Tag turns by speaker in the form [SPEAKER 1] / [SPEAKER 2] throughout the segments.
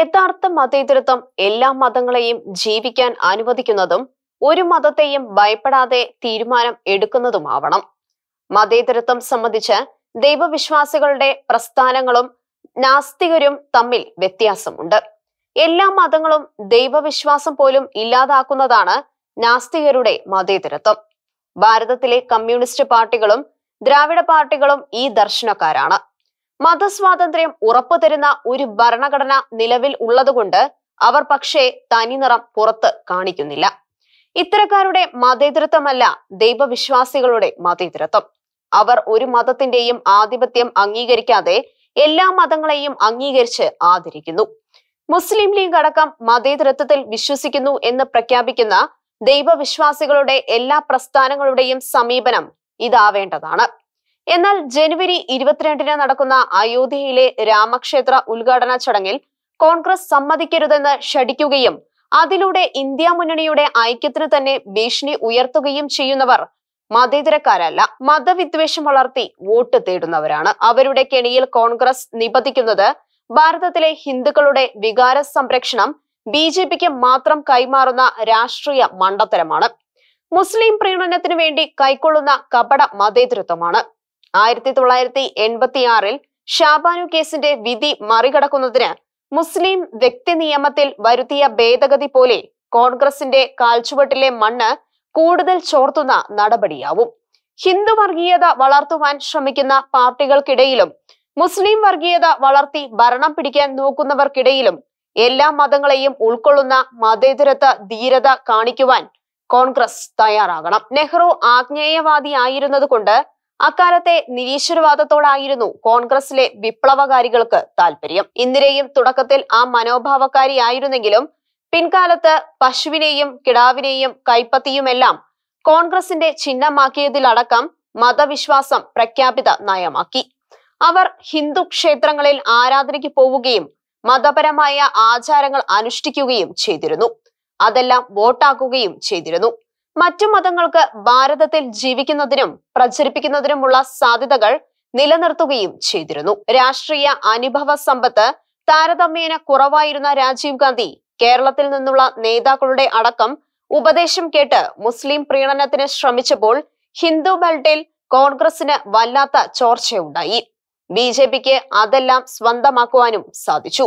[SPEAKER 1] യഥാർത്ഥ മതേതരത്വം എല്ലാ മതങ്ങളെയും ജീവിക്കാൻ അനുവദിക്കുന്നതും ഒരു മതത്തെയും ഭയപ്പെടാതെ തീരുമാനം എടുക്കുന്നതുമാവണം. മതേതരത്വം സംബന്ധിച്ച് ദൈവവിശ്വാസികളുടെ പ്രസ്ഥാനങ്ങളും നാസ്തികരും തമ്മിൽ വ്യത്യാസമുണ്ട്. എല്ലാ മതങ്ങളും ദൈവവിശ്വാസം പോലും ഇല്ലാതാക്കുന്നതാണ് നാസ്തികരുടെ മതേതരത്വം. ഭാരതത്തിലെ കമ്മ്യൂണിസ്റ്റ് പാർട്ടികളും ദ്രാവിഡ പാർട്ടികളും ഈ ദർശനക്കാരാണ്. മതസ്വാതന്ത്ര്യം ഉറപ്പുതരുന്ന ഒരു ഭരണഘടന നിലവിൽ ഉള്ളതുകൊണ്ട് അവർ പക്ഷേ തനിനിറം പുറത്ത് കാണിക്കുന്നില്ല. ഇത്തരക്കാരുടെ മതേതരത്വമല്ല ദൈവവിശ്വാസികളുടെ മതേതരത്വം. അവർ ഒരു മതത്തിന്റെയും ആധിപത്യം അംഗീകരിക്കാതെ എല്ലാ മതങ്ങളെയും അംഗീകരിച്ച് ആദരിക്കുന്നു. മുസ്ലിം ലീഗ് അടക്കം മതേതരത്വത്തിൽ വിശ്വസിക്കുന്നു എന്ന് പ്രഖ്യാപിക്കുന്ന ദൈവവിശ്വാസികളുടെ എല്ലാ പ്രസ്ഥാനങ്ങളുടെയും സമീപനം ഇതാവേണ്ടതാണ്. എന്നാൽ ജനുവരി 22-ന് നടക്കുന്ന അയോധ്യയിലെ രാമക്ഷേത്ര ഉദ്ഘാടന ചടങ്ങിൽ കോൺഗ്രസ് സമ്മതിക്കരുതെന്ന് ശഠിക്കുകയും അതിലൂടെ ഇന്ത്യ മുന്നണിയുടെ ഐക്യത്തിന് തന്നെ ഭീഷണി ഉയർത്തുകയും ചെയ്യുന്നവർ മതേതരക്കാരല്ല, മതവിദ്വേഷം വളർത്തി വോട്ട് തേടുന്നവരാണ്. അവരുടെ കെണിയിൽ കോൺഗ്രസ് നിബന്ധിക്കുന്നത് ഭാരതത്തിലെ ഹിന്ദുക്കളുടെ വികാര സംരക്ഷണം BJPക്ക് മാത്രം കൈമാറുന്ന രാഷ്ട്രീയ മണ്ടത്തരമാണ്. മുസ്ലിം പ്രീണനത്തിനു വേണ്ടി കൈക്കൊള്ളുന്ന കപട മതേതരത്വമാണ്. 1986-ൽ ഷാബാനു കേസിന്റെ വിധി മറികടക്കുന്നതിന് മുസ്ലിം വ്യക്തി നിയമത്തിൽ വരുത്തിയ ഭേദഗതി പോലെ കോൺഗ്രസിന്റെ കാൽച്ചുവട്ടിലെ മണ്ണ് കൂടുതൽ ചോർത്തുന്ന നടപടിയാവും. ഹിന്ദു വർഗീയത വളർത്തുവാൻ ശ്രമിക്കുന്ന പാർട്ടികൾക്കിടയിലും മുസ്ലിം വർഗീയത വളർത്തി ഭരണം പിടിക്കാൻ നോക്കുന്നവർക്കിടയിലും എല്ലാ മതങ്ങളെയും ഉൾക്കൊള്ളുന്ന മതേതരത്വ ധീരത കാണിക്കുവാൻ കോൺഗ്രസ് തയ്യാറാകണം. നെഹ്റു ആഗ്നേയവാദിയായിരുന്നത് കൊണ്ട് അക്കാലത്തെ നിരീശ്വരവാദത്തോടായിരുന്നു കോൺഗ്രസിലെ വിപ്ലവകാരികൾക്ക് താല്പര്യം. ഇന്ദിരയും തുടക്കത്തിൽ ആ മനോഭാവക്കാരിയായിരുന്നെങ്കിലും പിൻകാലത്ത് പശുവിനെയും കിടാവിനെയും കൈപ്പത്തിയുമെല്ലാം കോൺഗ്രസിന്റെ ചിഹ്നമാക്കിയതിലടക്കം മതവിശ്വാസം പ്രഖ്യാപിത നയമാക്കി. അവർ ഹിന്ദു ക്ഷേത്രങ്ങളിൽ ആരാധനയ്ക്ക് പോവുകയും മതപരമായ ആചാരങ്ങൾ അനുഷ്ഠിക്കുകയും ചെയ്തിരുന്നു. അതെല്ലാം വോട്ടാക്കുകയും ചെയ്തിരുന്നു. മറ്റു മതങ്ങൾക്ക് ഭാരതത്തിൽ ജീവിക്കുന്നതിനും പ്രചരിപ്പിക്കുന്നതിനുമുള്ള സാധ്യതകൾ നിലനിർത്തുകയും ചെയ്തിരുന്നു. രാഷ്ട്രീയ അനുഭവ സമ്പത്ത് താരതമ്യേന കുറവായിരുന്ന രാജീവ് ഗാന്ധി കേരളത്തിൽ നിന്നുള്ള നേതാക്കളുടെ അടക്കം ഉപദേശം കേട്ട് മുസ്ലിം പ്രീണനത്തിന് ശ്രമിച്ചപ്പോൾ ഹിന്ദു ബെൽറ്റിൽ കോൺഗ്രസിന് വല്ലാത്ത ചോർച്ചയുണ്ടായി. BJPക്ക് അതെല്ലാം സ്വന്തമാക്കുവാനും സാധിച്ചു.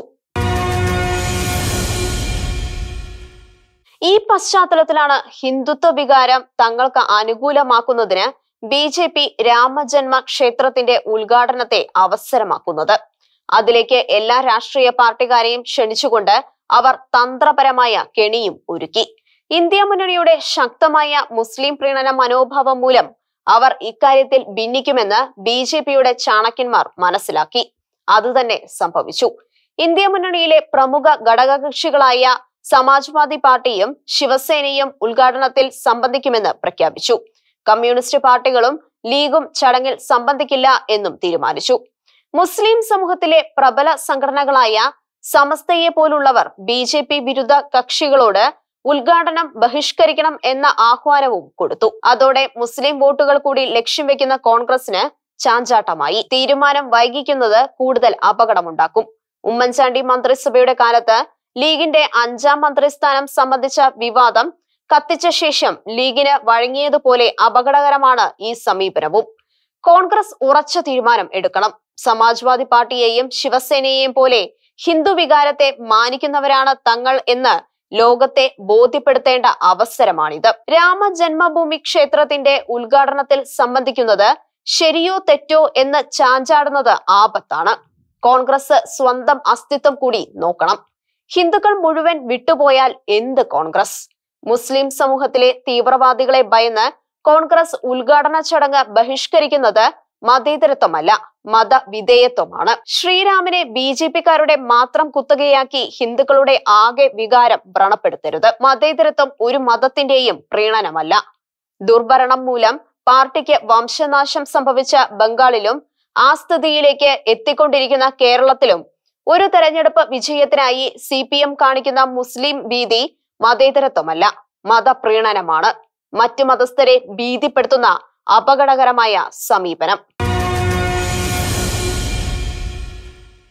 [SPEAKER 1] ഈ പശ്ചാത്തലത്തിലാണ് ഹിന്ദുത്വ വികാരം തങ്ങൾക്ക് അനുകൂലമാക്കുന്നതിന് BJP രാമജന്മ ക്ഷേത്രത്തിന്റെ ഉദ്ഘാടനത്തെ അവസരമാക്കുന്നത്. അതിലേക്ക് എല്ലാ രാഷ്ട്രീയ പാർട്ടിക്കാരെയും ക്ഷണിച്ചുകൊണ്ട് അവർ തന്ത്രപരമായ കെണിയും ഒരുക്കി. ഇന്ത്യ മുന്നണിയുടെ ശക്തമായ മുസ്ലിം പ്രീണന മനോഭാവം മൂലം അവർ ഇക്കാര്യത്തിൽ ഭിന്നിക്കുമെന്ന് BJPയുടെ ചാണക്യന്മാർ മനസ്സിലാക്കി. അതുതന്നെ സംഭവിച്ചു. ഇന്ത്യ മുന്നണിയിലെ പ്രമുഖ ഘടകകക്ഷികളായ സമാജ്വാദി പാർട്ടിയും ശിവസേനയും ഉദ്ഘാടനത്തിൽ സംബന്ധിക്കുമെന്ന് പ്രഖ്യാപിച്ചു. കമ്മ്യൂണിസ്റ്റ് പാർട്ടികളും ലീഗും ചടങ്ങിൽ സംബന്ധിക്കില്ല എന്നും തീരുമാനിച്ചു. മുസ്ലിം സമൂഹത്തിലെ പ്രബല സംഘടനകളായ സമസ്തയെ പോലുള്ളവർ BJP വിരുദ്ധ കക്ഷികളോട് ഉദ്ഘാടനം ബഹിഷ്കരിക്കണം എന്ന ആഹ്വാനവും കൊടുത്തു. അതോടെ മുസ്ലിം വോട്ടുകൾ കൂടി ലക്ഷ്യം വെക്കുന്ന കോൺഗ്രസിന് ചാഞ്ചാട്ടമായി. തീരുമാനം വൈകിക്കുന്നത് കൂടുതൽ അപകടമുണ്ടാക്കും. ഉമ്മൻചാണ്ടി മന്ത്രിസഭയുടെ കാലത്ത് ലീഗിന്റെ 5ാം മന്ത്രിസ്ഥാനം സംബന്ധിച്ച വിവാദം കത്തിച്ച ശേഷം ലീഗിന് വഴങ്ങിയതുപോലെ അപകടകരമാണ് ഈ സമീപനവും. കോൺഗ്രസ് ഉറച്ച തീരുമാനം എടുക്കണം. സമാജ്വാദി പാർട്ടിയെയും ശിവസേനയെയും പോലെ ഹിന്ദു വികാരത്തെ മാനിക്കുന്നവരാണ് തങ്ങൾ എന്ന് ലോകത്തെ ബോധ്യപ്പെടുത്തേണ്ട അവസരമാണിത്. രാമജന്മഭൂമി ക്ഷേത്രത്തിന്റെ ഉദ്ഘാടനത്തിൽ സംബന്ധിക്കുന്നത് ശരിയോ തെറ്റോ എന്ന് ചാഞ്ചാടുന്നത് ആപത്താണ്. കോൺഗ്രസ് സ്വന്തം അസ്തിത്വം കൂടി നോക്കണം. ഹിന്ദുക്കൾ മുഴുവൻ വിട്ടുപോയാൽ എന്ത് കോൺഗ്രസ്? മുസ്ലിം സമൂഹത്തിലെ തീവ്രവാദികളെ ഭയന്ന് കോൺഗ്രസ് ഉദ്ഘാടന ചടങ്ങ് ബഹിഷ്കരിക്കുന്നത് മതേതരത്വമല്ല, മതവിധേയത്വമാണ്. ശ്രീരാമനെ BJPക്കാരുടെ മാത്രം കുത്തകയാക്കി ഹിന്ദുക്കളുടെ ആകെ വികാരം വ്രണപ്പെടുത്തരുത്. മതേതരത്വം ഒരു മതത്തിന്റെയും പ്രീണനമല്ല. ദുർഭരണം മൂലം പാർട്ടിക്ക് വംശനാശം സംഭവിച്ച ബംഗാളിലും ആ സ്ഥിതിയിലേക്ക് എത്തിക്കൊണ്ടിരിക്കുന്ന കേരളത്തിലും ഒരു തെരഞ്ഞെടുപ്പ് വിജയത്തിനായി CPM കാണിക്കുന്ന മുസ്ലിം ഭീതി മതേതരത്വമല്ല, മതപ്രീണനമാണ്. മറ്റു മതസ്ഥരെ ഭീതിപ്പെടുത്തുന്ന അപകടകരമായ സമീപനം.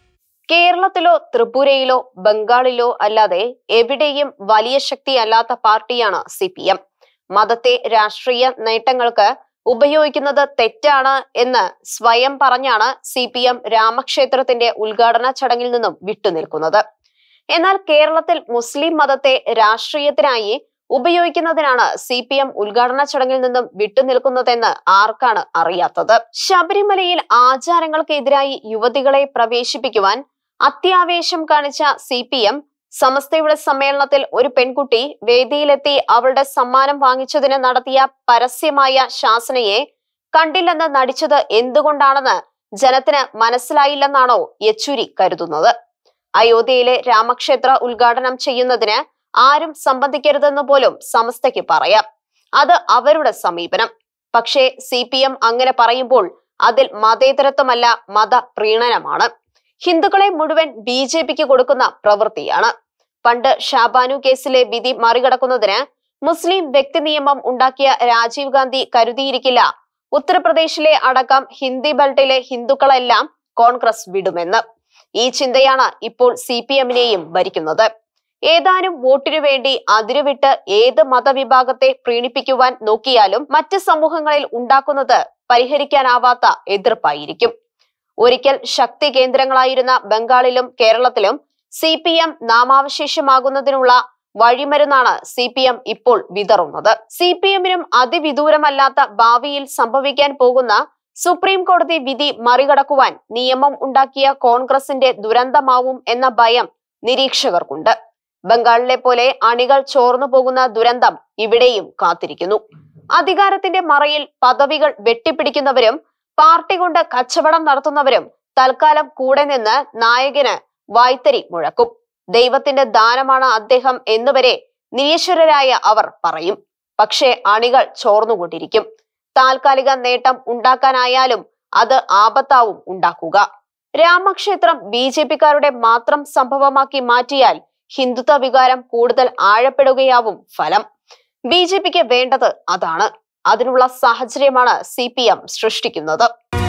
[SPEAKER 1] കേരളത്തിലോ ത്രിപുരയിലോ ബംഗാളിലോ അല്ലാതെ എവിടെയും വലിയ ശക്തിയല്ലാത്ത പാർട്ടിയാണ് CPM. മതത്തെ രാഷ്ട്രീയ നേട്ടങ്ങൾക്ക് ഉപയോഗിക്കുന്നത് തെറ്റാണ് എന്ന് സ്വയം പറഞ്ഞാണ് CPM രാമക്ഷേത്രത്തിന്റെ ഉദ്ഘാടന ചടങ്ങിൽ നിന്നും വിട്ടുനിൽക്കുന്നത്. എന്നാൽ കേരളത്തിൽ മുസ്ലിം മതത്തെ രാഷ്ട്രീയത്തിനായി ഉപയോഗിക്കുന്നതിനാണ് CPM ഉദ്ഘാടന ചടങ്ങിൽ നിന്നും വിട്ടുനിൽക്കുന്നതെന്ന് ആർക്കാണ് അറിയാത്തത്? ശബരിമലയിൽ ആചാരങ്ങൾക്കെതിരായി യുവതികളെ പ്രവേശിപ്പിക്കുവാൻ അത്യാവേശം കാണിച്ച CPM സമസ്തയുടെ സമ്മേളനത്തിൽ ഒരു പെൺകുട്ടി വേദിയിലെത്തി അവളുടെ സമ്മാനം വാങ്ങിച്ചതിന് നടത്തിയ പരസ്യമായ ശാസനയെ കണ്ടില്ലെന്ന് നടിച്ചത് എന്തുകൊണ്ടാണെന്ന് ജനത്തിന് മനസ്സിലായില്ലെന്നാണോ യെച്ചൂരി കരുതുന്നത്? അയോധ്യയിലെ രാമക്ഷേത്ര ഉദ്ഘാടനം ചെയ്യുന്നതിന് ആരും സംബന്ധിക്കരുതെന്ന് പോലും സമസ്തയ്ക്ക് പറയാം. അത് അവരുടെ സമീപനം. പക്ഷേ CPM അങ്ങനെ പറയുമ്പോൾ അതിൽ മതേതരത്വമല്ല, മതപ്രീണനമാണ്. ഹിന്ദുക്കളെ മുഴുവൻ BJPക്ക് കൊടുക്കുന്ന പ്രവൃത്തിയാണ്. പണ്ട് ഷാബാനു കേസിലെ വിധി മറികടക്കുന്നതിന് മുസ്ലിം വ്യക്തി നിയമം ഉണ്ടാക്കിയ രാജീവ് ഗാന്ധി കരുതിയിരിക്കില്ല ഉത്തർപ്രദേശിലെ അടക്കം ഹിന്ദി ബെൽറ്റിലെ ഹിന്ദുക്കളെല്ലാം കോൺഗ്രസ് വിടുമെന്ന്. ഈ ചിന്തയാണ് ഇപ്പോൾ CPMനെയും ഭരിക്കുന്നത്. ഏതാനും വോട്ടിനു വേണ്ടി അതിരുവിട്ട് ഏത് മതവിഭാഗത്തെ പ്രീണിപ്പിക്കുവാൻ നോക്കിയാലും മറ്റ് സമൂഹങ്ങളിൽ ഉണ്ടാക്കുന്നത് പരിഹരിക്കാനാവാത്ത എതിർപ്പായിരിക്കും. ഒരിക്കൽ ശക്തി കേന്ദ്രങ്ങളായിരുന്ന ബംഗാളിലും കേരളത്തിലും CPM നാമാവശേഷമാകുന്നതിനുള്ള വഴിമരുന്നാണ് CPM ഇപ്പോൾ വിതറുന്നത്. CPMനും അതിവിദൂരമല്ലാത്ത ഭാവിയിൽ സംഭവിക്കാൻ പോകുന്ന സുപ്രീം കോടതി വിധി മറികടക്കുവാൻ നിയമം ഉണ്ടാക്കിയ കോൺഗ്രസിന്റെ ദുരന്തമാവും എന്ന ഭയം നിരീക്ഷകർക്കുണ്ട്. ബംഗാളിലെ പോലെ അണികൾ ചോർന്നു പോകുന്ന ദുരന്തം ഇവിടെയും കാത്തിരിക്കുന്നു. അധികാരത്തിന്റെ മറയിൽ പദവികൾ വെട്ടിപ്പിടിക്കുന്നവരും പാർട്ടി കൊണ്ട് കച്ചവടം നടത്തുന്നവരും തൽക്കാലം കൂടെ നിന്ന് നായകന് വായ്ത്തരി മുഴക്കും. ദൈവത്തിന്റെ ദാനമാണ് അദ്ദേഹം എന്നുവരെ നിരീശ്വരരായ അവർ പറയും. പക്ഷേ അണികൾ ചോർന്നുകൊണ്ടിരിക്കും. താൽക്കാലിക നേട്ടം ഉണ്ടാക്കാനായാലും അത് ആപത്താവും ഉണ്ടാക്കുക. രാമക്ഷേത്രം BJPക്കാരുടെ മാത്രം സംഭവമാക്കി മാറ്റിയാൽ ഹിന്ദുത്വ വികാരം കൂടുതൽ ആഴപ്പെടുകയാവും ഫലം. BJPക്ക് വേണ്ടത് അതാണ്. അതിനുള്ള സാഹചര്യമാണ് CPM സൃഷ്ടിക്കുന്നത്.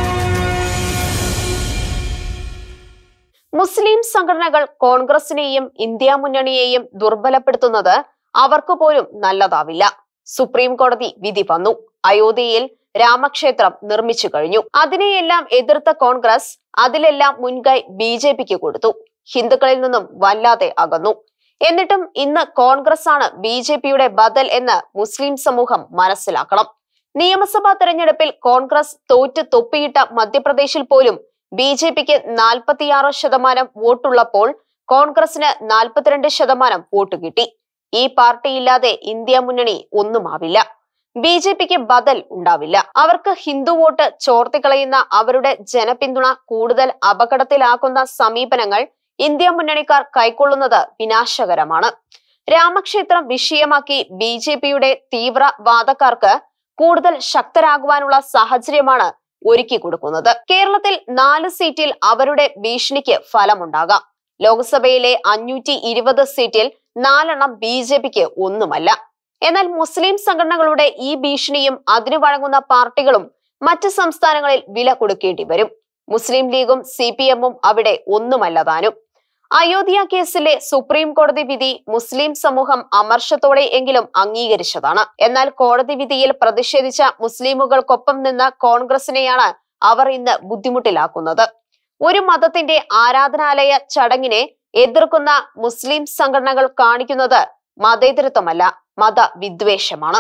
[SPEAKER 1] മുസ്ലിം സംഘടനകൾ കോൺഗ്രസിനെയും ഇന്ത്യ മുന്നണിയെയും ദുർബലപ്പെടുത്തുന്നത് അവർക്ക് പോലും നല്ലതാവില്ല. സുപ്രീം കോടതി വിധി വന്നു. അയോധ്യയിൽ രാമക്ഷേത്രം നിർമ്മിച്ചു കഴിഞ്ഞു. അതിനെയെല്ലാം എതിർത്ത കോൺഗ്രസ് അതിലെല്ലാം മുൻകൈ BJPക്ക് കൊടുത്തു. ഹിന്ദുക്കളിൽ നിന്നും വല്ലാതെ അകന്നു. എന്നിട്ടും ഇന്ന് കോൺഗ്രസ് ആണ് BJPയുടെ ബദൽ എന്ന് മുസ്ലിം സമൂഹം മനസ്സിലാക്കണം. നിയമസഭാ തെരഞ്ഞെടുപ്പിൽ കോൺഗ്രസ് തോറ്റ് തൊപ്പിയിട്ട മധ്യപ്രദേശിൽ പോലും BJPക്ക് 46% വോട്ടുള്ളപ്പോൾ കോൺഗ്രസിന് 42% വോട്ട് കിട്ടി. ഈ പാർട്ടിയില്ലാതെ ഇന്ത്യ മുന്നണി ഒന്നുമാവില്ല. BJPക്ക് ബദൽ ഉണ്ടാവില്ല. അവർക്ക് ഹിന്ദു വോട്ട് ചോർത്തിക്കളയുന്ന അവരുടെ ജനപിന്തുണ കൂടുതൽ അപകടത്തിലാക്കുന്ന സമീപനങ്ങൾ ഇന്ത്യ മുന്നണിക്കാർ കൈക്കൊള്ളുന്നത് വിനാശകരമാണ്. രാമക്ഷേത്രം വിഷയമാക്കി BJPയുടെ തീവ്രവാദക്കാർക്ക് കൂടുതൽ ശക്തരാകുവാനുള്ള സാഹചര്യമാണ് ഒരുക്കി കൊടുക്കുന്നത്. കേരളത്തിൽ 4 സീറ്റിൽ അവരുടെ ഭീഷണിക്ക് ഫലമുണ്ടാകാം. ലോക്സഭയിലെ 520 സീറ്റിൽ 4 BJPക്ക് ഒന്നുമല്ല. എന്നാൽ മുസ്ലിം സംഘടനകളുടെ ഈ ഭീഷണിയും അതിനു വഴങ്ങുന്ന പാർട്ടികളും മറ്റ് സംസ്ഥാനങ്ങളിൽ വില കൊടുക്കേണ്ടി വരും. മുസ്ലിം ലീഗും CPMഉം അവിടെ ഒന്നുമല്ലതാനും. അയോധ്യ കേസിലെ സുപ്രീം കോടതി വിധി മുസ്ലിം സമൂഹം അമർഷത്തോടെ എങ്കിലും അംഗീകരിച്ചതാണ്. എന്നാൽ കോടതി വിധിയിൽ പ്രതിഷേധിച്ച മുസ്ലിമുകൾക്കൊപ്പം നിന്ന കോൺഗ്രസിനെയാണ് അവർ ഇന്ന് ബുദ്ധിമുട്ടിലാക്കുന്നത്. ഒരു മതത്തിന്റെ ആരാധനാലയ ചടങ്ങിനെ എതിർക്കുന്ന മുസ്ലിം സംഘടനകൾ കാണിക്കുന്നത് മതേതരത്വമല്ല, മതവിദ്വേഷമാണ്.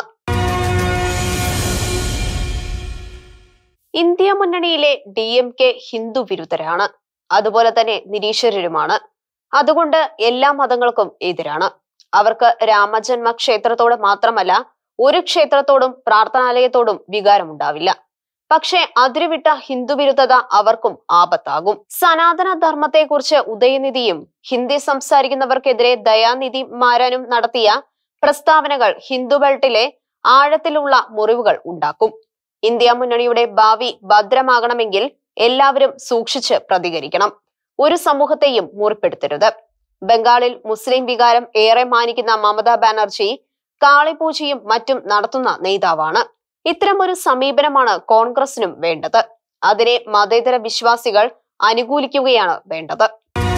[SPEAKER 1] ഇന്ത്യ മുന്നണിയിലെ DMK ഹിന്ദു വിരുദ്ധരാണ്. അതുപോലെ തന്നെ നിരീശ്വരരുമാണ്. അതുകൊണ്ട് എല്ലാ മതങ്ങൾക്കും എതിരാണ്. അവർക്ക് രാമജന്മ ക്ഷേത്രത്തോട് മാത്രമല്ല ഒരു ക്ഷേത്രത്തോടും പ്രാർത്ഥനാലയത്തോടും വികാരമുണ്ടാവില്ല. പക്ഷെ അതിരുവിട്ട ഹിന്ദുവിരുദ്ധത അവർക്കും ആപത്താകും. സനാതന ധർമ്മത്തെക്കുറിച്ച് ഉദയനിധിയും ഹിന്ദി സംസാരിക്കുന്നവർക്കെതിരെ ദയാനിധി മാരാനും നടത്തിയ പ്രസ്താവനകൾ ഹിന്ദു ബെൽറ്റിലെ ആഴത്തിലുള്ള മുറിവുകൾ ഉണ്ടാക്കും. ഇന്ത്യ മുന്നണിയുടെ ഭാവി ഭദ്രമാകണമെങ്കിൽ എല്ലാവരും സൂക്ഷിച്ച് പ്രതികരിക്കണം. ഒരു സമൂഹത്തെയും മുറിപ്പെടുത്തരുത്. ബംഗാളിൽ മുസ്ലിം വികാരം ഏറെ മാനിക്കുന്ന മമതാ ബാനർജി കാളിപൂജയും മറ്റും നടത്തുന്ന നേതാവാണ്. ഇത്തരമൊരു സമീപനമാണ് കോൺഗ്രസിനും വേണ്ടത്. അതിനെ മതേതര വിശ്വാസികൾ അനുകൂലിക്കുകയാണ് വേണ്ടത്.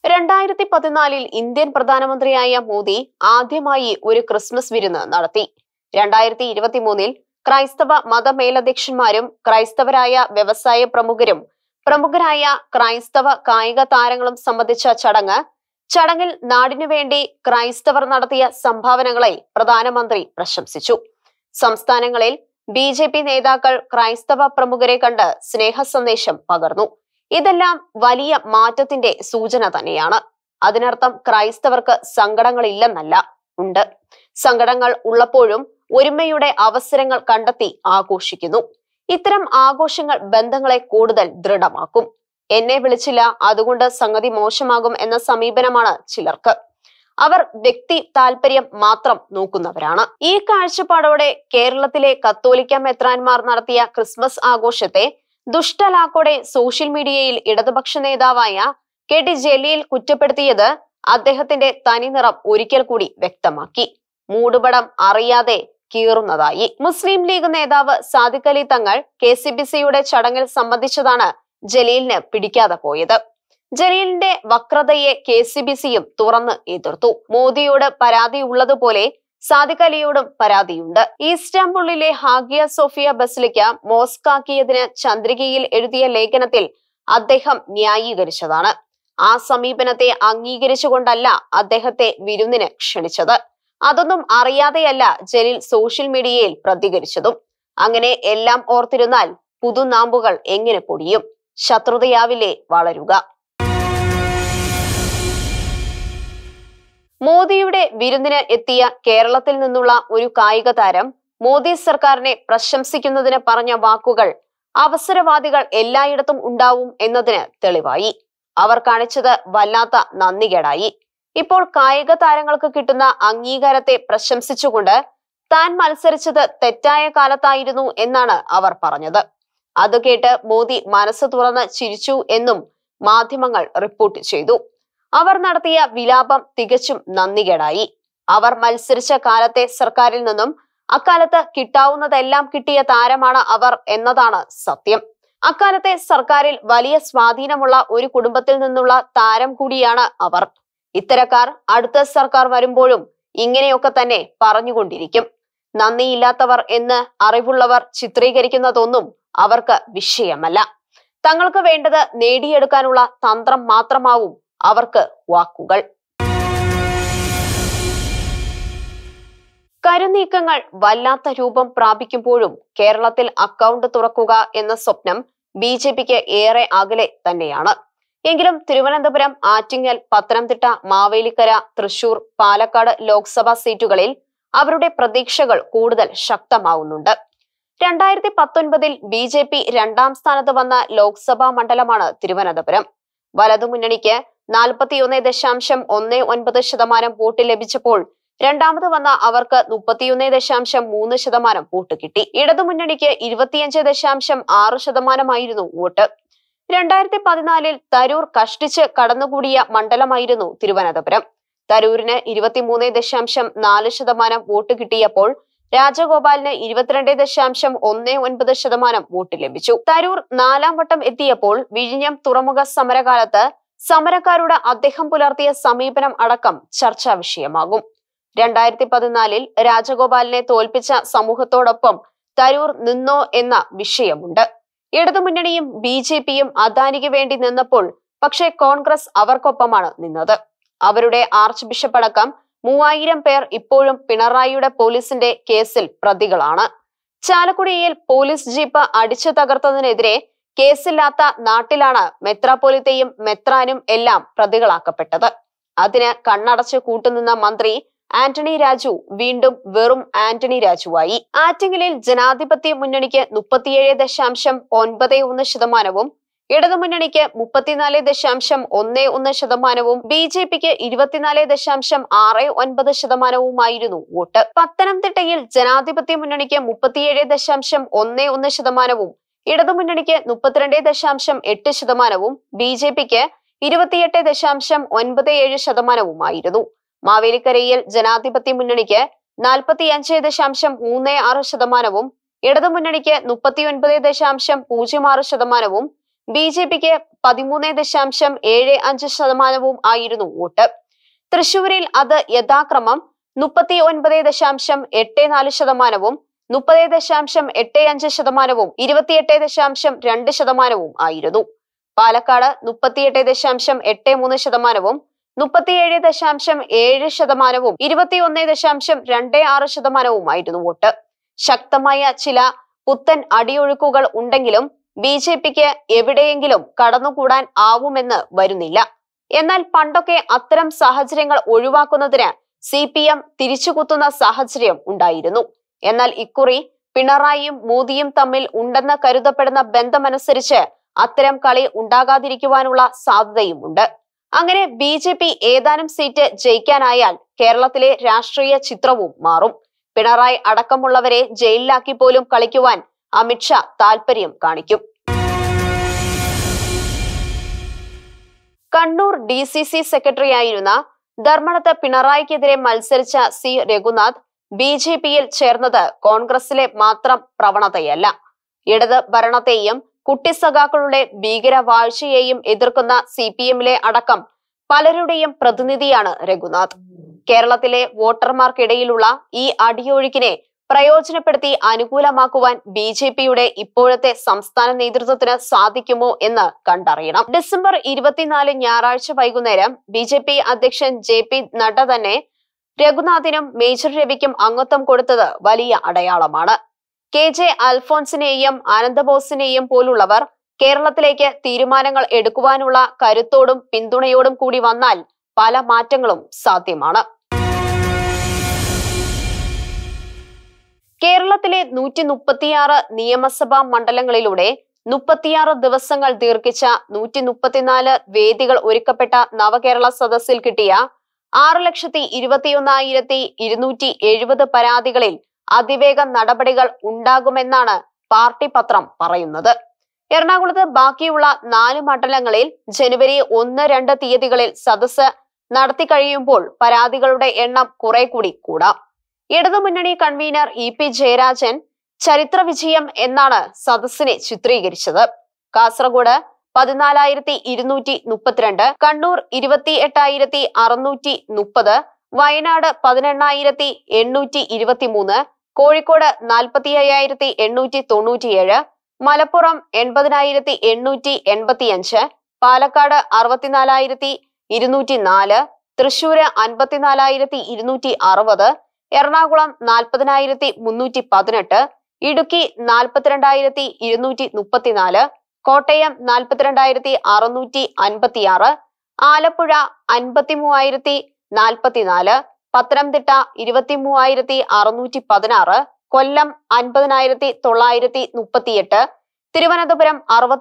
[SPEAKER 1] 2014 ഇന്ത്യൻ പ്രധാനമന്ത്രിയായ മോദി ആദ്യമായി ഒരു ക്രിസ്മസ് വിരുന്ന് നടത്തി. 2023 ക്രൈസ്തവ മതമേലധ്യക്ഷന്മാരും ക്രൈസ്തവരായ വ്യവസായ പ്രമുഖരായ ക്രൈസ്തവ കായിക താരങ്ങളും സംബന്ധിച്ച ചടങ്ങിൽ നാടിനുവേണ്ടി ക്രൈസ്തവർ നടത്തിയ സംഭാവനകളെ പ്രധാനമന്ത്രി പ്രശംസിച്ചു. സംസ്ഥാനങ്ങളിൽ BJP നേതാക്കൾ ക്രൈസ്തവ പ്രമുഖരെ കണ്ട് സ്നേഹ സന്ദേശം പകർന്നു. ഇതെല്ലാം വലിയ മാറ്റത്തിന്റെ സൂചന തന്നെയാണ്. അതിനർത്ഥം ക്രൈസ്തവർക്ക് സങ്കടങ്ങളില്ലെന്നല്ല, ഉണ്ട്. സങ്കടങ്ങൾ ഉള്ളപ്പോഴും ഒരുമയുടെ അവസരങ്ങൾ കണ്ടെത്തി ആഘോഷിക്കുന്നു. ഇത്തരം ആഘോഷങ്ങൾ ബന്ധങ്ങളെ കൂടുതൽ ദൃഢമാക്കും. എന്നെ വിളിച്ചില്ല, അതുകൊണ്ട് സംഗതി മോശമാകും എന്ന സമീപനമാണ് ചിലർക്ക്. അവർ വ്യക്തി താല്പര്യം മാത്രം നോക്കുന്നവരാണ്. ഈ കാഴ്ചപ്പാടോടെ കേരളത്തിലെ കത്തോലിക്ക മെത്രാൻമാർ നടത്തിയ ക്രിസ്മസ് ആഘോഷത്തെ ദുഷ്ടലാക്കോടെ സോഷ്യൽ മീഡിയയിൽ ഇടതുപക്ഷ നേതാവായ KT ജലീൽ കുറ്റപ്പെടുത്തിയത് അദ്ദേഹത്തിന്റെ തനിനിറം ഒരിക്കൽ കൂടി വ്യക്തമാക്കി. മൂടുപടം അറിയാതെ കീറുന്നതായി. മുസ്ലിം ലീഗ് നേതാവ് സാദിഖ് അലി തങ്ങൾ KCBCയുടെ ചടങ്ങിൽ സംബന്ധിച്ചതാണ് ജലീലിന് പിടിക്കാതെ പോയത്. ജലീലിന്റെ വക്രതയെ KCBCയും തുറന്ന് എതിർത്തു. മോദിയോട് പരാതിയുള്ളതുപോലെ സാദിഖ് അലിയോടും പരാതിയുണ്ട്. ഈസ്റ്റാംബുളിലെ ഹാഗിയ സോഫിയ ബസിലിക്ക മോസ്കാക്കിയതിന് ചന്ദ്രികയിൽ എഴുതിയ ലേഖനത്തിൽ അദ്ദേഹം ന്യായീകരിച്ചതാണ്. ആ സമീപനത്തെ അംഗീകരിച്ചുകൊണ്ടല്ല അദ്ദേഹത്തെ വിരുന്നിന് ക്ഷണിച്ചത്. അതൊന്നും അറിയാതെയല്ല ജലീൽ സോഷ്യൽ മീഡിയയിൽ പ്രതികരിച്ചതും. അങ്ങനെ എല്ലാം ഓർത്തിരുന്നാൽ പുതുനാമ്പുകൾ എങ്ങനെ പൊടിയും? ശത്രുതയാവില്ലേ വളരുക? മോദിയുടെ വിരുന്നിന് എത്തിയ കേരളത്തിൽ നിന്നുള്ള ഒരു കായിക താരം മോദി സർക്കാരിനെ പ്രശംസിക്കുന്നതിന് പറഞ്ഞ വാക്കുകൾ അവസരവാദികൾ എല്ലായിടത്തും ഉണ്ടാവും എന്നതിന് തെളിവായി. അവർ കാണിച്ചത് വല്ലാത്ത നന്ദികേടായി. ഇപ്പോൾ കായിക താരങ്ങൾക്ക് കിട്ടുന്ന അംഗീകാരത്തെ പ്രശംസിച്ചുകൊണ്ട് താൻ മത്സരിച്ചത് തെറ്റായ കാലത്തായിരുന്നു എന്നാണ് അവർ പറഞ്ഞത്. അത് കേട്ട് മോദി മനസ്സ് തുറന്ന് ചിരിച്ചു എന്നും മാധ്യമങ്ങൾ റിപ്പോർട്ട് ചെയ്തു. അവർ നടത്തിയ വിലാപം തികച്ചും നന്ദികേടായി. അവർ മത്സരിച്ച കാലത്തെ സർക്കാരിൽ നിന്നും അക്കാലത്ത് കിട്ടാവുന്നതെല്ലാം കിട്ടിയ താരമാണ് അവർ എന്നതാണ് സത്യം. അക്കാലത്തെ സർക്കാരിൽ വലിയ സ്വാധീനമുള്ള ഒരു കുടുംബത്തിൽ നിന്നുള്ള താരം കൂടിയാണ് അവർ. ഇത്തരക്കാർ അടുത്ത സർക്കാർ വരുമ്പോഴും ഇങ്ങനെയൊക്കെ തന്നെ പറഞ്ഞുകൊണ്ടിരിക്കും. നന്ദിയില്ലാത്തവർ എന്ന് അറിവുള്ളവർ ചിത്രീകരിക്കുന്നതൊന്നും അവർക്ക് വിഷയമല്ല. തങ്ങൾക്ക് വേണ്ടത് നേടിയെടുക്കാനുള്ള തന്ത്രം മാത്രമാവും അവർക്ക് വാക്കുകൾ. കരുനീക്കങ്ങൾ വല്ലാത്ത രൂപം പ്രാപിക്കുമ്പോഴും കേരളത്തിൽ അക്കൗണ്ട് തുറക്കുക എന്ന സ്വപ്നം BJPക്ക് ഏറെ അകലെ തന്നെയാണ്. എങ്കിലും തിരുവനന്തപുരം, ആറ്റിങ്ങൽ, പത്തനംതിട്ട, മാവേലിക്കര, തൃശൂർ, പാലക്കാട് ലോക്സഭാ സീറ്റുകളിൽ അവരുടെ പ്രതീക്ഷകൾ കൂടുതൽ ശക്തമാവുന്നുണ്ട്. 2019 BJP 2ാം സ്ഥാനത്ത് വന്ന ലോക്സഭാ മണ്ഡലമാണ് തിരുവനന്തപുരം. വലതുമുന്നണിക്ക് 41.19% വോട്ട് ലഭിച്ചപ്പോൾ രണ്ടാമത് വന്ന അവർക്ക് 31.3% വോട്ട് കിട്ടി. ഇടതുമുന്നണിക്ക് 25.6% വോട്ട്. 2014 തരൂർ കഷ്ടിച്ച് കടന്നുകൂടിയ മണ്ഡലമായിരുന്നു തിരുവനന്തപുരം. തരൂരിന് 23.4% വോട്ട് കിട്ടിയപ്പോൾ രാജഗോപാലിന് 22.19% വോട്ട് ലഭിച്ചു. തരൂർ 4ാം വട്ടം എത്തിയപ്പോൾ വിഴിഞ്ഞം തുറമുഖ സമരകാലത്ത് സമരക്കാരുടെ അദ്ദേഹം പുലർത്തിയ സമീപനം അടക്കം ചർച്ചാ വിഷയമാകും. 2014 രാജഗോപാലിനെ തോൽപ്പിച്ച സമൂഹത്തോടൊപ്പം തരൂർ നിന്നോ എന്ന വിഷയമുണ്ട്. ഇടതുമുന്നണിയും BJPയും അദാനിക്ക് വേണ്ടി നിന്നപ്പോൾ പക്ഷേ കോൺഗ്രസ് അവർക്കൊപ്പമാണ് നിന്നത്. അവരുടെ ആർച്ച് ബിഷപ്പ് അടക്കം 3000 പേർ ഇപ്പോഴും പിണറായിയുടെ പോലീസിന്റെ കേസിൽ പ്രതികളാണ്. ചാലക്കുടിയിൽ പോലീസ് ജീപ്പ് അടിച്ചു തകർത്തതിനെതിരെ കേസില്ലാത്ത നാട്ടിലാണ് മെത്രാപ്പൊലീത്തയും മെത്രാനും എല്ലാം പ്രതികളാക്കപ്പെട്ടത്. അതിന് കണ്ണടച്ച് കൂട്ടുനിന്ന മന്ത്രി ആന്റണി രാജു വീണ്ടും വെറും ആന്റണി രാജുവായി. ആറ്റിങ്ങലിൽ ജനാധിപത്യ മുന്നണിക്ക് 37.91%, ഇടതുമുന്നണിക്ക് 34.11%, BJPക്ക് 24.69% വോട്ട്. പത്തനംതിട്ടയിൽ ജനാധിപത്യ മുന്നണിക്ക് 37.11%, ഇടതുമുന്നണിക്ക് 32.8%, BJPക്ക് 28.97%. മാവേലിക്കരയിൽ ജനാധിപത്യ മുന്നണിക്ക് 45.36%, ഇടതുമുന്നണിക്ക് 39.06%, BJPക്ക് 13.75% ആയിരുന്നു വോട്ട്. തൃശൂരിൽ അത് യഥാക്രമം 39.84%, 30.85%, 28.2% ആയിരുന്നു. പാലക്കാട് 38.83%, 37.7%, 21.26% ആയിരുന്നു വോട്ട്. ശക്തമായ ചില പുത്തൻ അടിയൊഴുക്കുകൾ ഉണ്ടെങ്കിലും BJPക്ക് എവിടെയെങ്കിലും കടന്നുകൂടാൻ ആവുമെന്ന് വരുന്നില്ല. എന്നാൽ പണ്ടൊക്കെ അത്തരം സാഹചര്യങ്ങൾ ഒഴിവാക്കുന്നതിന് CPM തിരിച്ചുകുത്തുന്ന സാഹചര്യം ഉണ്ടായിരുന്നു. എന്നാൽ ഇക്കുറി പിണറായിയും മോദിയും തമ്മിൽ ഉണ്ടെന്ന് കരുതപ്പെടുന്ന ബന്ധമനുസരിച്ച് അത്തരം കളി ഉണ്ടാകാതിരിക്കുവാനുള്ള സാധ്യതയുമുണ്ട്. അങ്ങനെ BJP ഏതാനും സീറ്റ് ജയിക്കാനായാൽ കേരളത്തിലെ രാഷ്ട്രീയ ചിത്രവും മാറും. പിണറായി അടക്കമുള്ളവരെ ജയിലിലാക്കി പോലും കളിക്കുവാൻ അമിത്ഷാ താൽപര്യം കാണിക്കും. കണ്ണൂർ DCC സെക്രട്ടറിയായിരുന്ന ധർമ്മടത്ത് പിണറായിക്കെതിരെ മത്സരിച്ച C. രഘുനാഥ് BJPയിൽ ചേർന്നത് കോൺഗ്രസിലെ മാത്രം പ്രവണതയല്ല. ഇടത് ഭരണത്തെയും കുട്ടിസഖാക്കളുടെ ഭീകരവാഴ്ചയെയും എതിർക്കുന്ന CPMലെ അടക്കം പലരുടെയും പ്രതിനിധിയാണ് രഘുനാഥ്. കേരളത്തിലെ വോട്ടർമാർക്കിടയിലുള്ള ഈ അടിയൊഴുക്കിനെ പ്രയോജനപ്പെടുത്തി അനുകൂലമാക്കുവാൻ BJPയുടെ ഇപ്പോഴത്തെ സംസ്ഥാന നേതൃത്വത്തിന് സാധിക്കുമോ എന്ന് കണ്ടറിയണം. ഡിസംബർ 24 ഞായറാഴ്ച വൈകുന്നേരം BJP അധ്യക്ഷൻ JP നഡ്ഡ തന്നെ രഘുനാഥിനും മേജർ രവിക്കും അംഗത്വം കൊടുത്തത് വലിയ അടയാളമാണ്. KJ അൽഫോൺസിനെയും ആനന്ദബോസിനെയും പോലുള്ളവർ കേരളത്തിലേക്ക് തീരുമാനങ്ങൾ എടുക്കുവാനുള്ള കരുത്തോടും പിന്തുണയോടും കൂടി വന്നാൽ പല മാറ്റങ്ങളും സാധ്യമാണ്. കേരളത്തിലെ 136 നിയമസഭാ മണ്ഡലങ്ങളിലൂടെ 36 ദിവസങ്ങൾ ദീർഘിച്ച 134 വേദികൾ ഒരുക്കപ്പെട്ട നവകേരള സദസ്സിൽ കിട്ടിയ 6,21,270 പരാതികളിൽ അതിവേഗ നടപടികൾ ഉണ്ടാകുമെന്നാണ് പാർട്ടി പത്രം പറയുന്നത്. എറണാകുളത്ത് ബാക്കിയുള്ള 4 മണ്ഡലങ്ങളിൽ ജനുവരി 1-2 തീയതികളിൽ സദസ്സ് നടത്തി കഴിയുമ്പോൾ പരാതികളുടെ എണ്ണം കുറെ കൂടി കൂടാം. ഇടതുമുന്നണി കൺവീനർ EP ജയരാജൻ ചരിത്ര വിജയം എന്നാണ് സദസ്സിനെ ചിത്രീകരിച്ചത്. കാസർഗോഡ് 14,232, കണ്ണൂർ 28,630, വയനാട് 18,823, കോഴിക്കോട് 45,897, മലപ്പുറം 80,885, പാലക്കാട് 64,204, തൃശൂര് 54,260, എറണാകുളം 40,318, ഇടുക്കി 42,234, കോട്ടയം 42,656, ആലപ്പുഴ 53,044, പത്തനംതിട്ട 23,616, കൊല്ലം 50,938, തിരുവനന്തപുരം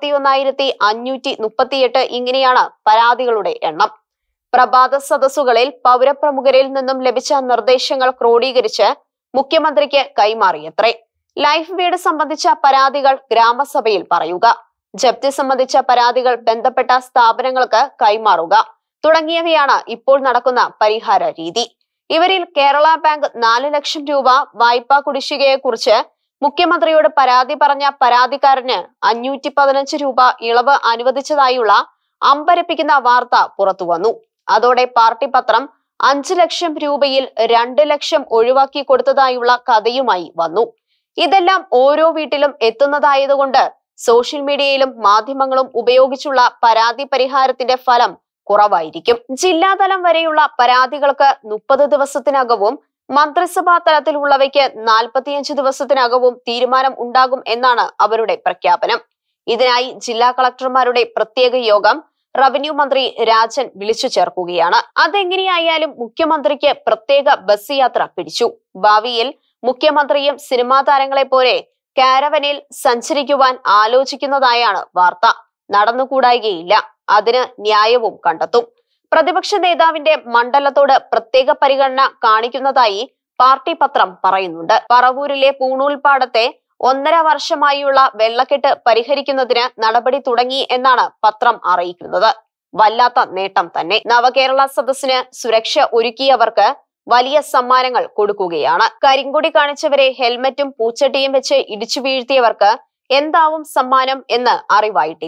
[SPEAKER 1] 61,538 ഇങ്ങനെയാണ് പരാതികളുടെ എണ്ണം. പ്രഭാത സദസ്സുകളിൽ പൗരപ്രമുഖരിൽ നിന്നും ലഭിച്ച നിർദ്ദേശങ്ങൾ ക്രോഡീകരിച്ച് മുഖ്യമന്ത്രിക്ക് കൈമാറിയത്രേ. ലൈഫ് വീട് സംബന്ധിച്ച പരാതികൾ ഗ്രാമസഭയിൽ പറയുക, ജപ്തി സംബന്ധിച്ച പരാതികൾ ബന്ധപ്പെട്ട സ്ഥാപനങ്ങൾക്ക് കൈമാറുക തുടങ്ങിയവയാണ് ഇപ്പോൾ നടക്കുന്ന പരിഹാര രീതി. ഇവരിൽ കേരള ബാങ്ക് 4 ലക്ഷം രൂപ വായ്പാ കുടിശ്ശികയെക്കുറിച്ച് മുഖ്യമന്ത്രിയോട് പരാതി പറഞ്ഞ പരാതിക്കാരന് 515 രൂപ ഇളവ് അനുവദിച്ചതായുള്ള അമ്പരപ്പിക്കുന്ന വാർത്ത പുറത്തുവന്നു. അതോടെ പാർട്ടി പത്രം 5 ലക്ഷം രൂപയിൽ 2 ലക്ഷം ഒഴിവാക്കി കൊടുത്തതായുള്ള കഥയുമായി വന്നു. ഇതെല്ലാം ഓരോ വീട്ടിലും എത്തുന്നതായതുകൊണ്ട് സോഷ്യൽ മീഡിയയിലും മാധ്യമങ്ങളും ഉപയോഗിച്ചുള്ള പരാതി പരിഹാരത്തിന്റെ ഫലം കുറവായിരിക്കും. ജില്ലാതലം വരെയുള്ള പരാതികൾക്ക് 30 ദിവസത്തിനകവും മന്ത്രിസഭാ തലത്തിലുള്ളവയ്ക്ക് 45 ദിവസത്തിനകവും തീരുമാനം ഉണ്ടാകും എന്നാണ് അവരുടെ പ്രഖ്യാപനം. ഇതിനായി ജില്ലാ കളക്ടർമാരുടെ പ്രത്യേക യോഗം റവന്യൂ മന്ത്രി രാജൻ വിളിച്ചു ചേർക്കുകയാണ്. അതെങ്ങനെയായാലും മുഖ്യമന്ത്രിക്ക് പ്രത്യേക ബസ് യാത്ര പിടിച്ചു. ഭാവിയിൽ മുഖ്യമന്ത്രിയും സിനിമാ താരങ്ങളെ പോലെ കാരവനിൽ സഞ്ചരിക്കുവാൻ ആലോചിക്കുന്നതായാണ് വാർത്ത. നടന്നുകൂടായികയില്ല, അതിന് ന്യായവും കണ്ടെത്തും. പ്രതിപക്ഷ നേതാവിന്റെ മണ്ഡലത്തോട് പ്രത്യേക പരിഗണന കാണിക്കുന്നതായി പാർട്ടി പത്രം പറയുന്നുണ്ട്. പറവൂരിലെ പൂണൂൽപ്പാടത്തെ 1.5 വർഷമായുള്ള വെള്ളക്കെട്ട് പരിഹരിക്കുന്നതിന് നടപടി തുടങ്ങി എന്നാണ് പത്രം അറിയിക്കുന്നത്. വല്ലാത്ത നേട്ടം തന്നെ. നവകേരള സദസ്സിന് സുരക്ഷ ഒരുക്കിയവർക്ക് വലിയ സമ്മാനങ്ങൾ കൊടുക്കുകയാണ്. കരിങ്കൊടി കാണിച്ചവരെ ഹെൽമറ്റും പൂച്ചട്ടിയും വെച്ച് ഇടിച്ചു വീഴ്ത്തിയവർക്ക് എന്താവും സമ്മാനം എന്ന് അറിവായിട്ടില്ല.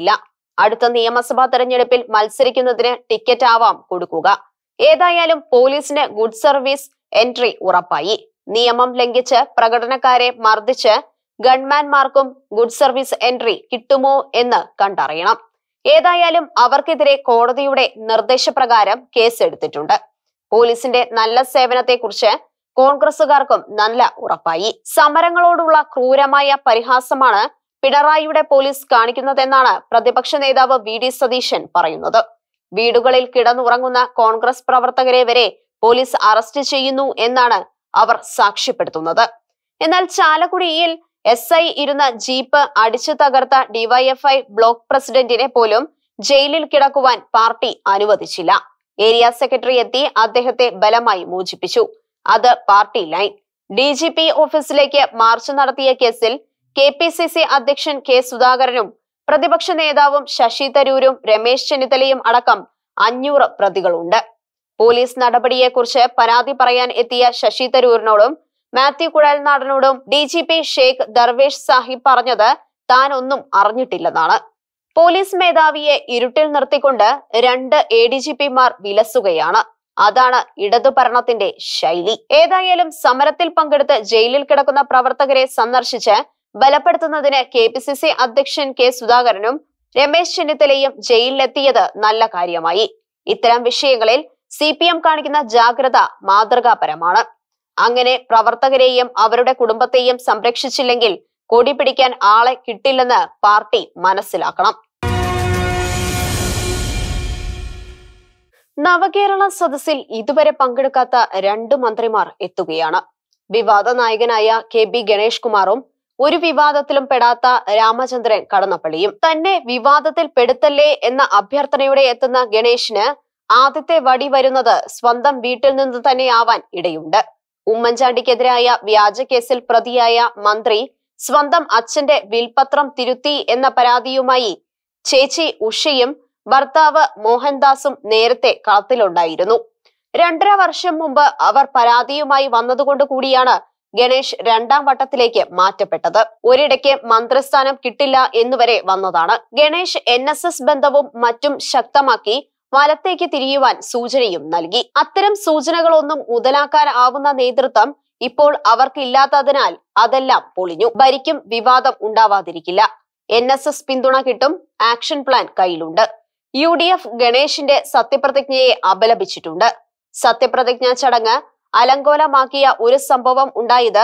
[SPEAKER 1] അടുത്ത നിയമസഭാ തെരഞ്ഞെടുപ്പിൽ മത്സരിക്കുന്നതിന് ടിക്കറ്റ് ആവാം കൊടുക്കുക. ഏതായാലും പോലീസിന് ഗുഡ് സർവീസ് എൻട്രി ഉറപ്പായി. നിയമം ലംഘിച്ച് പ്രകടനക്കാരെ മർദ്ദിച്ച് ഗൺമാൻമാർക്കും ഗുഡ് സർവീസ് എൻട്രി കിട്ടുമോ എന്ന് കണ്ടറിയണം. ഏതായാലും അവർക്കെതിരെ കോടതിയുടെ നിർദ്ദേശപ്രകാരം കേസെടുത്തിട്ടുണ്ട്. പോലീസിന്റെ നല്ല സേവനത്തെക്കുറിച്ച് കോൺഗ്രസുകാർക്കും നല്ല ഉറപ്പായി. സമരങ്ങളോടുള്ള ക്രൂരമായ പരിഹാസമാണ് പിണറായിയുടെ പോലീസ് കാണിക്കുന്നതെന്നാണ് പ്രതിപക്ഷ നേതാവ് വി.ഡി. സതീശൻ പറയുന്നത്. വീടുകളിൽ കിടന്നുറങ്ങുന്ന കോൺഗ്രസ് പ്രവർത്തകരെ വരെ പോലീസ് അറസ്റ്റ് ചെയ്യുന്നു എന്നാണ് അവർ സാക്ഷ്യപ്പെടുത്തുന്നത്. എന്നാൽ ചാലക്കുടിയിൽ SI ഇരുന്ന ജീപ്പ് അടിച്ചു തകർത്ത ഡിവൈഎഫ്ഐ ബ്ലോക്ക് പ്രസിഡന്റിനെ പോലും ജയിലിൽ കിടക്കുവാൻ പാർട്ടി അനുവദിച്ചില്ല. ഏരിയ സെക്രട്ടറി എത്തി അദ്ദേഹത്തെ ബലമായി മോചിപ്പിച്ചു. അത് പാർട്ടി ലൈൻ. DGP ഓഫീസിലേക്ക് മാർച്ച് നടത്തിയ കേസിൽ KPCC അധ്യക്ഷൻ K. സുധാകരനും പ്രതിപക്ഷ നേതാവും ശശി തരൂരും രമേശ് ചെന്നിത്തലയും അടക്കം 500 പ്രതികളുണ്ട്. പോലീസ് നടപടിയെക്കുറിച്ച് പരാതി പറയാൻ എത്തിയ ശശി തരൂരിനോടും മാത്യു കുഴൽനാടനോടും DGP ഷെയ്ഖ് ദർവേഷ് സാഹിബ് പറഞ്ഞത് താൻ ഒന്നും അറിഞ്ഞിട്ടില്ലെന്നാണ്. പോലീസ് മേധാവിയെ ഇരുട്ടിൽ നിർത്തിക്കൊണ്ട് 2 ADGPമാർ വിലസുകയാണ്. അതാണ് ഇടതു ഭരണത്തിന്റെ ശൈലി. ഏതായാലും സമരത്തിൽ പങ്കെടുത്ത് ജയിലിൽ കിടക്കുന്ന പ്രവർത്തകരെ സന്ദർശിച്ച് ബലപ്പെടുത്തുന്നതിന് KPCC അധ്യക്ഷൻ K. സുധാകരനും രമേശ് ചെന്നിത്തലയും ജയിലിലെത്തിയത് നല്ല കാര്യമായി. ഇത്തരം വിഷയങ്ങളിൽ CPM കാണിക്കുന്ന ജാഗ്രത മാതൃകാപരമാണ്. അങ്ങനെ പ്രവർത്തകരെയും അവരുടെ കുടുംബത്തെയും സംരക്ഷിച്ചില്ലെങ്കിൽ കൊടി പിടിക്കാൻ ആളെ കിട്ടില്ലെന്ന് പാർട്ടി മനസ്സിലാക്കണം. നവകേരള സദസ്സിൽ ഇതുവരെ പങ്കെടുക്കാത്ത 2 മന്ത്രിമാർ എത്തുകയാണ്. വിവാദ നായകനായ KB ഗണേഷ് കുമാറും ഒരു വിവാദത്തിലും പെടാത്ത രാമചന്ദ്രൻ കടന്നപ്പള്ളിയും. തന്നെ വിവാദത്തിൽ പെടുത്തല്ലേ എന്ന അഭ്യർത്ഥനയോടെ എത്തുന്ന ഗണേഷിന് ആദ്യത്തെ വടി വരുന്നത് സ്വന്തം വീട്ടിൽ നിന്ന് തന്നെയാവാൻ ഇടയുണ്ട്. ഉമ്മൻചാണ്ടിക്കെതിരായ വ്യാജ കേസിൽ പ്രതിയായ മന്ത്രി സ്വന്തം അച്ഛന്റെ വിൽപത്രം തിരുത്തി എന്ന പരാതിയുമായി ചേച്ചി ഉഷയും ഭർത്താവ് മോഹൻദാസും നേരത്തെ കളത്തിലുണ്ടായിരുന്നു. 2.5 വർഷം മുമ്പ് അവർ പരാതിയുമായി വന്നതുകൊണ്ട് കൂടിയാണ് ഗണേഷ് 2ാം വട്ടത്തിലേക്ക് മാറ്റപ്പെട്ടത്. ഒരിടയ്ക്ക് മന്ത്രിസ്ഥാനം കിട്ടില്ല എന്നുവരെ വന്നതാണ്. ഗണേഷ് NSS ബന്ധവും മറ്റും ശക്തമാക്കി വലത്തേക്ക് തിരിയുവാൻ സൂചനയും നൽകി. അത്തരം സൂചനകളൊന്നും മുതലാക്കാനാവുന്ന നേതൃത്വം ഇപ്പോൾ അവർക്കില്ലാത്തതിനാൽ അതെല്ലാം പൊളിഞ്ഞു. ഭരിക്കും വിവാദം ഉണ്ടാവാതിരിക്കില്ല. NSS പിന്തുണ കിട്ടും. ആക്ഷൻ പ്ലാൻ കയ്യിലുണ്ട്. UDF ഗണേഷിന്റെ സത്യപ്രതിജ്ഞയെ അപലപിച്ചിട്ടുണ്ട്. സത്യപ്രതിജ്ഞാ ചടങ്ങ് അലങ്കോലമാക്കിയ ഒരു സംഭവം ഉണ്ടായത്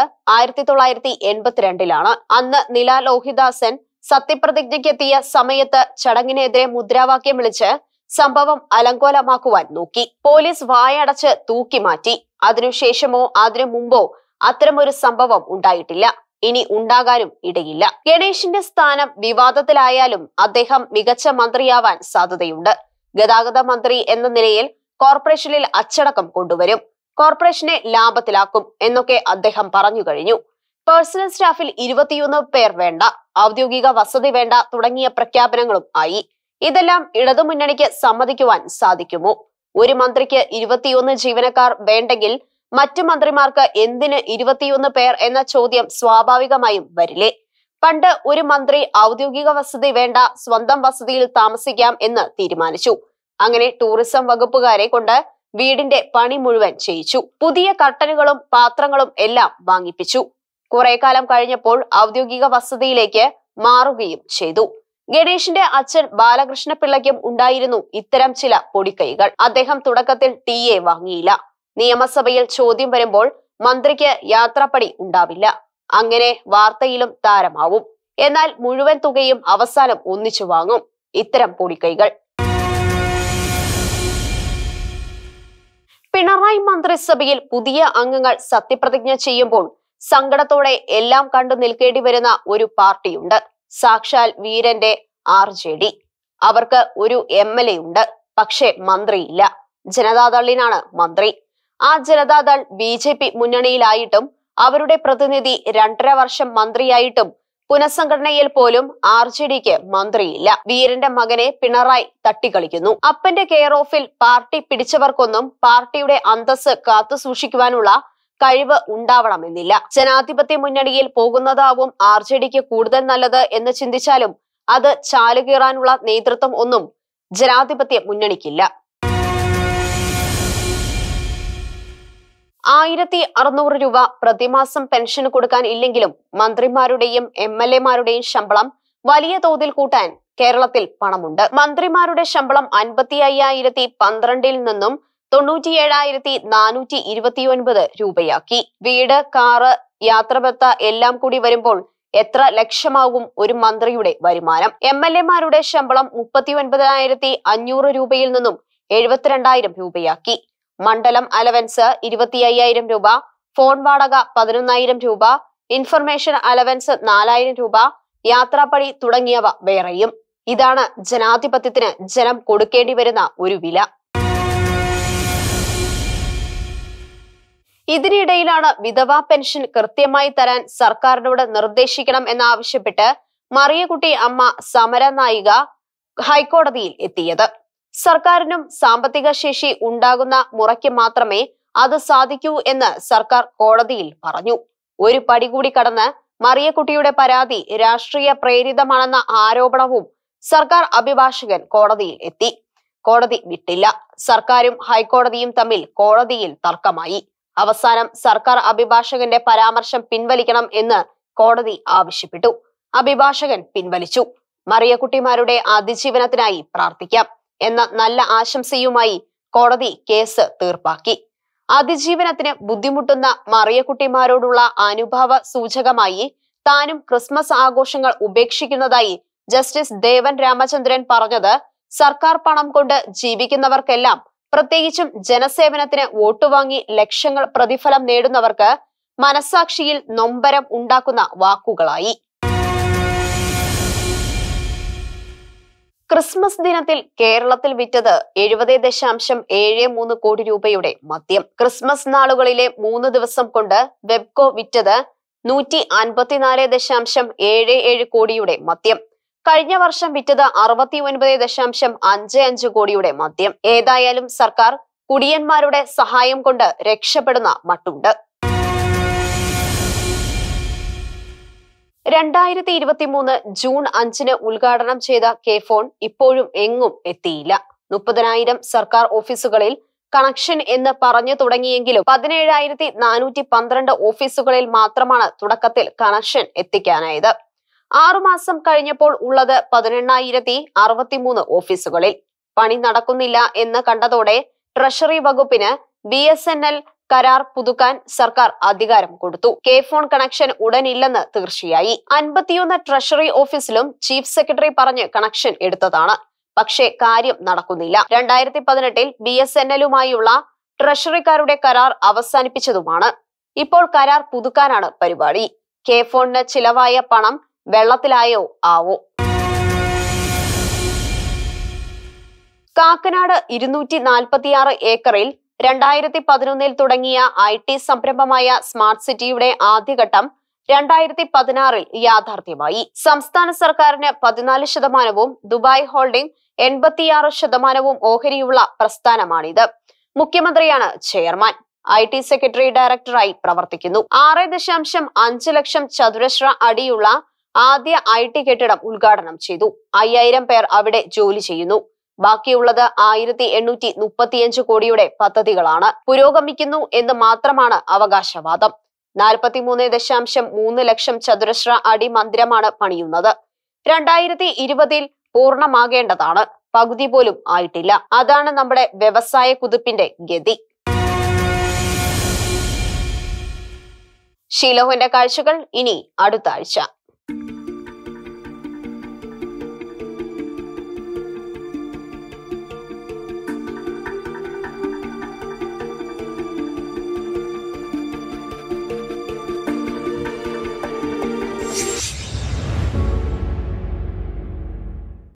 [SPEAKER 1] 1982-ലാണ്. അന്ന് നില ലോഹിദാസൻ സത്യപ്രതിജ്ഞയ്ക്കെത്തിയ സമയത്ത് ചടങ്ങിനെതിരെ മുദ്രാവാക്യം വിളിച്ച് സംഭവം അലങ്കോലമാക്കുവാൻ നോക്കി. പോലീസ് വായടച്ച് തൂക്കി മാറ്റി. അതിനുശേഷമോ അതിനു മുമ്പോ അത്തരമൊരു സംഭവം ഉണ്ടായിട്ടില്ല. ഇനി ഉണ്ടാകാനും ഇടയില്ല. ഗണേഷിന്റെ സ്ഥാനം വിവാദത്തിലായാലും അദ്ദേഹം മികച്ച മന്ത്രിയാവാൻ സാധ്യതയുണ്ട്. ഗതാഗത മന്ത്രി എന്ന നിലയിൽ കോർപ്പറേഷനിൽ അച്ചടക്കം കൊണ്ടുവരും, കോർപ്പറേഷനെ ലാഭത്തിലാക്കും എന്നൊക്കെ അദ്ദേഹം പറഞ്ഞു കഴിഞ്ഞു. പേഴ്സണൽ സ്റ്റാഫിൽ 21 പേർ വേണ്ട, ഔദ്യോഗിക വസതി വേണ്ട തുടങ്ങിയ പ്രഖ്യാപനങ്ങളും ആയി. ഇതെല്ലാം ഇടതുമുന്നണിക്ക് സമ്മതിക്കുവാൻ സാധിക്കുമോ? ഒരു മന്ത്രിക്ക് 21 ജീവനക്കാർ വേണ്ടെങ്കിൽ മറ്റു മന്ത്രിമാർക്ക് എന്തിന് 21 പേർ എന്ന ചോദ്യം സ്വാഭാവികമായും വരില്ലേ? പണ്ട് ഒരു മന്ത്രി ഔദ്യോഗിക വസതി വേണ്ട, സ്വന്തം വസതിയിൽ താമസിക്കാം എന്ന് തീരുമാനിച്ചു. അങ്ങനെ ടൂറിസം വകുപ്പുകാരെ കൊണ്ട് വീടിന്റെ പണി മുഴുവൻ ചെയ്യിച്ചു. പുതിയ കർട്ടനുകളും പാത്രങ്ങളും എല്ലാം വാങ്ങിപ്പിച്ചു. കുറെ കാലം കഴിഞ്ഞപ്പോൾ ഔദ്യോഗിക വസതിയിലേക്ക് മാറുകയും ചെയ്തു. ഗണേഷിന്റെ അച്ഛൻ ബാലകൃഷ്ണ പിള്ളയ്ക്കും ഉണ്ടായിരുന്നു ഇത്തരം ചില പൊടിക്കൈകൾ. അദ്ദേഹം തുടക്കത്തിൽ TA വാങ്ങിയില്ല. നിയമസഭയിൽ ചോദ്യം വരുമ്പോൾ മന്ത്രിക്ക് യാത്രാപ്പടി ഉണ്ടാവില്ല. അങ്ങനെ വാർത്തയിലും താരമാവും. എന്നാൽ മുഴുവൻ തുകയും അവസാനം ഒന്നിച്ചു വാങ്ങും. ഇത്തരം പൊടിക്കൈകൾ. പിണറായി മന്ത്രിസഭയിൽ പുതിയ അംഗങ്ങൾ സത്യപ്രതിജ്ഞ ചെയ്യുമ്പോൾ സങ്കടത്തോടെ എല്ലാം കണ്ടു നിൽക്കേണ്ടി വരുന്ന ഒരു പാർട്ടിയുണ്ട്. സാക്ഷാൽ വീരന്റെ RJD. അവർക്ക് ഒരു MLA ഉണ്ട്, പക്ഷെ മന്ത്രിയില്ല. ജനതാദളിനാണ് മന്ത്രി. ആ ജനതാദൾ BJP മുന്നണിയിലായിട്ടും അവരുടെ പ്രതിനിധി 2.5 വർഷം മന്ത്രിയായിട്ടും പുനഃസംഘടനയിൽ പോലും RJDക്ക് മന്ത്രിയില്ല. വീരന്റെ മകനെ പിണറായി തട്ടിക്കളിക്കുന്നു. അപ്പന്റെ കെയർ ഓഫിൽ പാർട്ടി പിടിച്ചവർക്കൊന്നും പാർട്ടിയുടെ അന്തസ് കാത്തു സൂക്ഷിക്കുവാനുള്ള കഴിവ് ഉണ്ടാവണമെന്നില്ല. ജനാധിപത്യ മുന്നണിയിൽ പോകുന്നതാവും RJDക്ക് കൂടുതൽ നല്ലത് എന്ന് ചിന്തിച്ചാലും അത് ചാലുകീറാനുള്ള നേതൃത്വം ഒന്നും ജനാധിപത്യ മുന്നണിക്കില്ല. 1600 രൂപ പ്രതിമാസം പെൻഷന് കൊടുക്കാൻ ഇല്ലെങ്കിലും മന്ത്രിമാരുടെയും MLA-മാരുടെയും ശമ്പളം വലിയ തോതിൽ കൂട്ടാൻ കേരളത്തിൽ പണമുണ്ട്. മന്ത്രിമാരുടെ ശമ്പളം 55,012 നിന്നും 97,429 രൂപയാക്കി. വീട്, കാറ്, യാത്രബത്ത എല്ലാം കൂടി വരുമ്പോൾ എത്ര ലക്ഷമാകും ഒരു മന്ത്രിയുടെ വരുമാനം? MLA-മാരുടെ ശമ്പളം 39,500 രൂപയിൽ നിന്നും 72,000 രൂപയാക്കി. മണ്ഡലം അലവൻസ് 25,000 രൂപ, ഫോൺ വാടക 11,000 രൂപ, ഇൻഫർമേഷൻ അലവൻസ് 4,000 രൂപ, യാത്രാപ്പടി തുടങ്ങിയവ വേറെയും. ഇതാണ് ജനാധിപത്യത്തിന് ജനം കൊടുക്കേണ്ടി വരുന്ന ഒരു വില. ഇതിനിടയിലാണ് വിധവാ പെൻഷൻ കൃത്യമായി തരാൻ സർക്കാരിനോട് നിർദ്ദേശിക്കണം എന്നാവശ്യപ്പെട്ട് മറിയക്കുട്ടി അമ്മ സമര നായിക ഹൈക്കോടതിയിൽ എത്തിയത്. സർക്കാരിനും സാമ്പത്തിക ശേഷി ഉണ്ടാകുന്ന മുറയ്ക്ക് മാത്രമേ അത് സാധിക്കൂ എന്ന് സർക്കാർ കോടതിയിൽ പറഞ്ഞു. ഒരു പടി കൂടി കടന്ന് മറിയക്കുട്ടിയുടെ പരാതി രാഷ്ട്രീയ പ്രേരിതമാണെന്ന ആരോപണവും സർക്കാർ അഭിഭാഷകൻ കോടതിയിൽ എത്തി. കോടതി വിട്ടില്ല. സർക്കാരും ഹൈക്കോടതിയും തമ്മിൽ കോടതിയിൽ തർക്കമായി. അവസാനം സർക്കാർ അഭിഭാഷകന്റെ പരാമർശം പിൻവലിക്കണം എന്ന് കോടതി ആവശ്യപ്പെട്ടു. അഭിഭാഷകൻ പിൻവലിച്ചു. മറിയക്കുട്ടിമാരുടെ അതിജീവനത്തിനായി പ്രാർത്ഥിക്കാം എന്ന നല്ല ആശംസയുമായി കോടതി കേസ് തീർപ്പാക്കി. അതിജീവനത്തിന് ബുദ്ധിമുട്ടുന്ന മറിയക്കുട്ടിമാരോടുള്ള അനുഭാവ സൂചകമായി താനും ക്രിസ്മസ് ആഘോഷങ്ങൾ ഉപേക്ഷിക്കുന്നതായി ജസ്റ്റിസ് ദേവൻ രാമചന്ദ്രൻ പറഞ്ഞത് സർക്കാർ പണം കൊണ്ട് ജീവിക്കുന്നവർക്കെല്ലാം, പ്രത്യേകിച്ചും ജനസേവനത്തിന് വോട്ടുവാങ്ങി ലക്ഷങ്ങൾ പ്രതിഫലം നേടുന്നവർക്ക് മനസാക്ഷിയിൽ നൊമ്പരം ഉണ്ടാക്കുന്ന വാക്കുകളായി. ക്രിസ്മസ് ദിനത്തിൽ കേരളത്തിൽ വിറ്റത് 70.73 കോടി രൂപയുടെ മദ്യം. ക്രിസ്മസ് നാളുകളിലെ 3 ദിവസം കൊണ്ട് വെബ്കോ വിറ്റത് 154.77 കോടിയുടെ മദ്യം. കഴിഞ്ഞ വർഷം വിറ്റത് 69.55 കോടിയുടെ മദ്യം. ഏതായാലും സർക്കാർ കുടിയന്മാരുടെ സഹായം കൊണ്ട് രക്ഷപ്പെടുന്ന മട്ടുണ്ട്. 2023 ജൂൺ 5 ഉദ്ഘാടനം ചെയ്ത കെ-ഫോൺ ഇപ്പോഴും എങ്ങും എത്തിയില്ല. 30,000 സർക്കാർ ഓഫീസുകളിൽ കണക്ഷൻ എന്ന് പറഞ്ഞു തുടങ്ങിയെങ്കിലും 17,412 ഓഫീസുകളിൽ മാത്രമാണ് തുടക്കത്തിൽ കണക്ഷൻ എത്തിക്കാനായത്. 6 മാസം കഴിഞ്ഞപ്പോൾ ഉള്ളത് 18,063 ഓഫീസുകളിൽ. പണി നടക്കുന്നില്ല എന്ന് കണ്ടതോടെ ട്രഷറി വകുപ്പിന് BSNL കരാർ പുതുക്കാൻ സർക്കാർ അധികാരം കൊടുത്തു. കെ-ഫോൺ കണക്ഷൻ ഉടനില്ലെന്ന് തീർച്ചയായി. 51 ട്രഷറി ഓഫീസിലും ചീഫ് സെക്രട്ടറി പറഞ്ഞ് കണക്ഷൻ എടുത്തതാണ്. പക്ഷേ കാര്യം നടക്കുന്നില്ല. 2018 BSNL-ലുമായുള്ള ട്രഷറിക്കാരുടെ കരാർ അവസാനിപ്പിച്ചതുമാണ്. ഇപ്പോൾ കരാർ പുതുക്കാനാണ് പരിപാടി. കെ-ഫോണിന് ചിലവായ പണം വെള്ളത്തിലായോ ആവോ? കാക്കനാട് 246 ഏക്കറിൽ 2011 തുടങ്ങിയ IT സംരംഭമായ സ്മാർട്ട് സിറ്റിയുടെ ആദ്യഘട്ടം 2016 യാഥാർത്ഥ്യമായി. സംസ്ഥാന സർക്കാരിന് 14% ദുബായ് ഹോൾഡിംഗ് 86% ഓഹരിയുള്ള പ്രസ്ഥാനമാണിത്. മുഖ്യമന്ത്രിയാണ് ചെയർമാൻ. IT സെക്രട്ടറി ഡയറക്ടറായി പ്രവർത്തിക്കുന്നു. 6.5 ലക്ഷം ചതുരശ്ര അടിയുള്ള ആദ്യ IT കെട്ടിടം ഉദ്ഘാടനം ചെയ്തു. 5000 പേർ അവിടെ ജോലി ചെയ്യുന്നു. ബാക്കിയുള്ളത് 1,835 കോടിയുടെ പദ്ധതികളാണ്. പുരോഗമിക്കുന്നു എന്ന് മാത്രമാണ് അവകാശവാദം. 43.3 ലക്ഷം ചതുരശ്ര അടി മന്ദിരമാണ് പണിയുന്നത്. 2020 പൂർണ്ണമാകേണ്ടതാണ്. പകുതി പോലും ആയിട്ടില്ല. അതാണ് നമ്മുടെ വ്യവസായ കുതിപ്പിന്റെ ഗതി. ഷീലോഹിന്റെ കാഴ്ചകൾ ഇനി അടുത്ത ആഴ്ച.